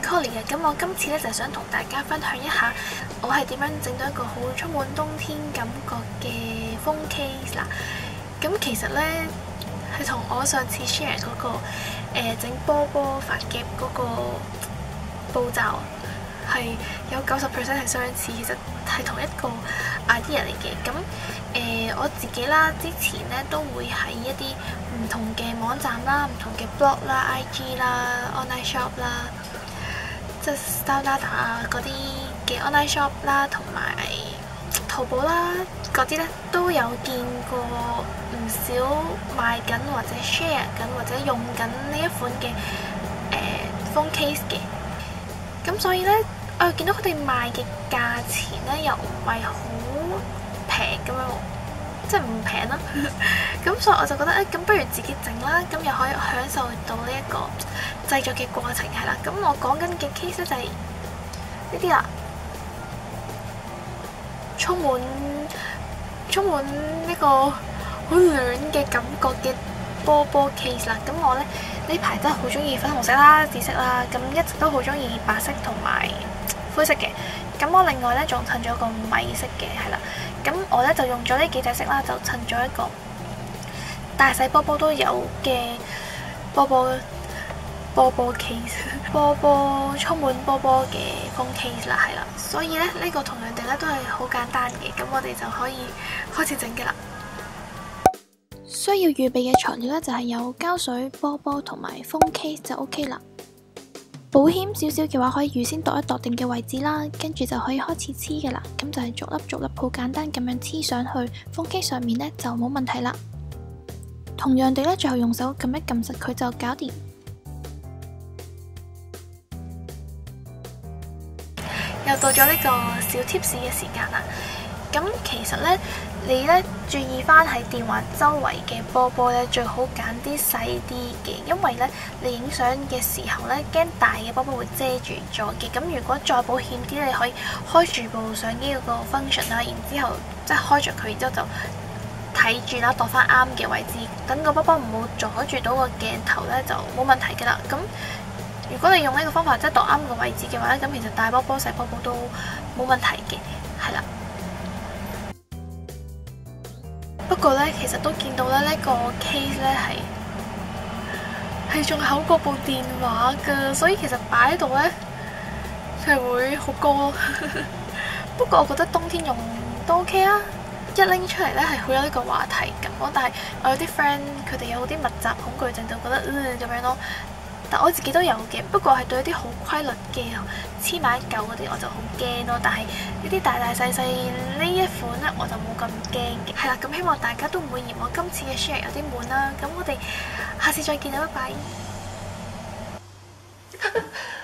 Colly 嘅，咁我今次咧就想同大家分享一下我係點樣整到一個好充滿冬天感覺嘅風 case 啦。咁其實咧係同我上次 share 嗰個整波波髮夾嗰個步驟係有90% 係相似，其實係同一個 idea 嚟嘅。咁我自己啦，之前咧都會喺一啲唔同嘅網站啦、唔同嘅 blog 啦、IG 啦、online shop 啦，即係 StyleNada 啊嗰啲嘅 online shop 啦，同埋淘寶啦嗰啲咧都有見過唔少賣緊或者 share 緊或者用緊呢一款嘅phone case 嘅。咁所以咧，我又見到佢哋賣嘅價錢咧又唔係好平咁樣，即係唔平啦。咁所以我就覺得咁不如自己整啦，咁又可以享受到呢一個製作嘅過程係啦。咁我講緊嘅 case 咧就係呢啲啦，充滿呢個好暖嘅感覺嘅波波 case 啦。咁我咧呢排真係好中意粉紅色啦、紫色啦，咁一直都好中意白色同埋灰色嘅。咁我另外咧仲襯咗個米色嘅，係啦。咁我咧就用咗呢幾隻色啦，就襯咗一個大細波波都有嘅波波 case， 波波充滿波波嘅風 case 啦，係啦。所以咧呢個同樣地咧都係好簡單嘅，咁我哋就可以開始整嘅啦。需要預備嘅材料咧就係有膠水、波波同埋風 case 就 OK 啦。保險少少嘅話，可以預先度一度定嘅位置啦，跟住就可以開始黐嘅啦。咁就係逐粒逐粒好簡單咁樣黐上去風 case 上面呢，就冇問題啦。同樣地呢，最後用手撳一撳實佢就搞掂。又到咗呢個小 tips 嘅時間啦。咁其實呢，你呢注意翻喺電話周圍嘅波波呢，最好揀啲細啲嘅，因為呢你影相嘅時候呢，驚大嘅波波會遮住咗嘅。咁如果再保險啲咧，你可以開住部相機嗰個 function 啦，然之後即係開着佢，然之後就睇住啦，度翻啱嘅位置，等個波波唔好阻住到個鏡頭呢，就冇問題㗎啦。咁如果你用呢個方法即係度啱個位置嘅話咧，咁其實大波波細波波都冇問題嘅，係啦。不過咧，其實都見到咧呢個 case 咧係仲厚過部電話噶，所以其實擺喺度咧係會好高咯。不過我覺得冬天用都 OK 啊，一拎出嚟咧係好有呢個話題感咯。但係我有啲 friend 佢哋有啲密集恐懼症，就覺得咁樣咯。但我自己都有嘅，不過係對一啲好規律嘅黐埋一嚿嗰啲我就好驚咯。但係呢啲大大細細呢一款咧我就冇咁驚嘅。係啦，咁希望大家都唔會嫌我今次嘅 share 有啲悶啦。咁我哋下次再見啦，拜拜。